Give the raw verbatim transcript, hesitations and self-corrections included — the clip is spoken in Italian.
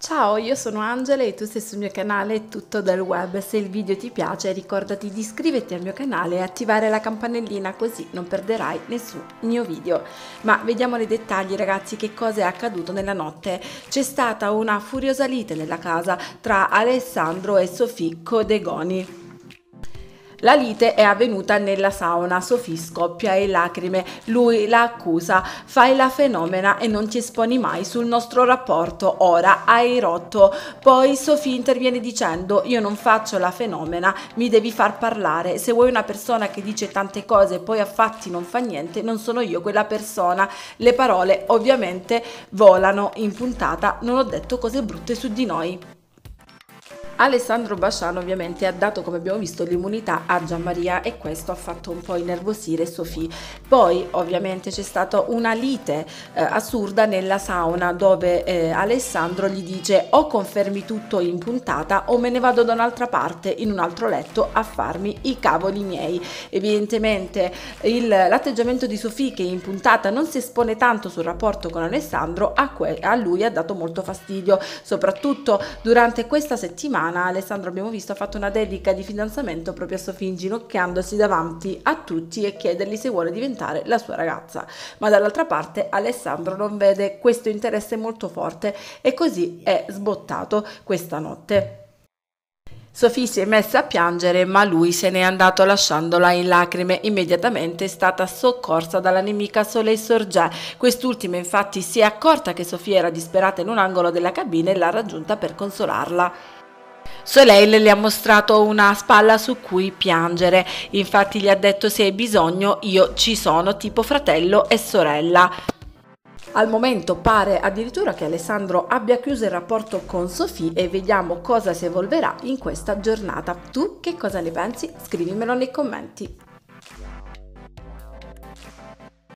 Ciao, io sono Angela e tu sei sul mio canale Tutto del Web. Se il video ti piace ricordati di iscriverti al mio canale e attivare la campanellina così non perderai nessun mio video. Ma vediamo nei dettagli ragazzi che cosa è accaduto nella notte. C'è stata una furiosa lite nella casa tra Alessandro e Sofì Codegoni. La lite è avvenuta nella sauna, Sofì scoppia in lacrime, lui la accusa, fai la fenomena e non ti esponi mai sul nostro rapporto, ora hai rotto. Poi Sofì interviene dicendo io non faccio la fenomena, mi devi far parlare, se vuoi una persona che dice tante cose e poi a fatti non fa niente, non sono io quella persona. Le parole ovviamente volano in puntata, non ho detto cose brutte su di noi. Alessandro Basciano ovviamente ha dato, come abbiamo visto, l'immunità a Gianmaria e questo ha fatto un po' innervosire Sofì. Poi ovviamente c'è stata una lite eh, assurda nella sauna dove eh, Alessandro gli dice o confermi tutto in puntata o me ne vado da un'altra parte in un altro letto a farmi i cavoli miei. Evidentemente l'atteggiamento di Sofì, che in puntata non si espone tanto sul rapporto con Alessandro, a, a lui ha dato molto fastidio, soprattutto durante questa settimana. Alessandro, abbiamo visto, ha fatto una dedica di fidanzamento proprio a Sofì, inginocchiandosi davanti a tutti e chiedergli se vuole diventare la sua ragazza, ma dall'altra parte Alessandro non vede questo interesse molto forte e così è sbottato questa notte. Sofì si è messa a piangere, ma lui se n'è andato lasciandola in lacrime. Immediatamente è stata soccorsa dalla nemica Soleil Sorgé. Quest'ultima infatti si è accorta che Sofì era disperata in un angolo della cabina e l'ha raggiunta per consolarla. Soleil le ha mostrato una spalla su cui piangere, infatti gli ha detto se hai bisogno io ci sono, tipo fratello e sorella. Al momento pare addirittura che Alessandro abbia chiuso il rapporto con Sofì e vediamo cosa si evolverà in questa giornata. Tu che cosa ne pensi? Scrivimelo nei commenti.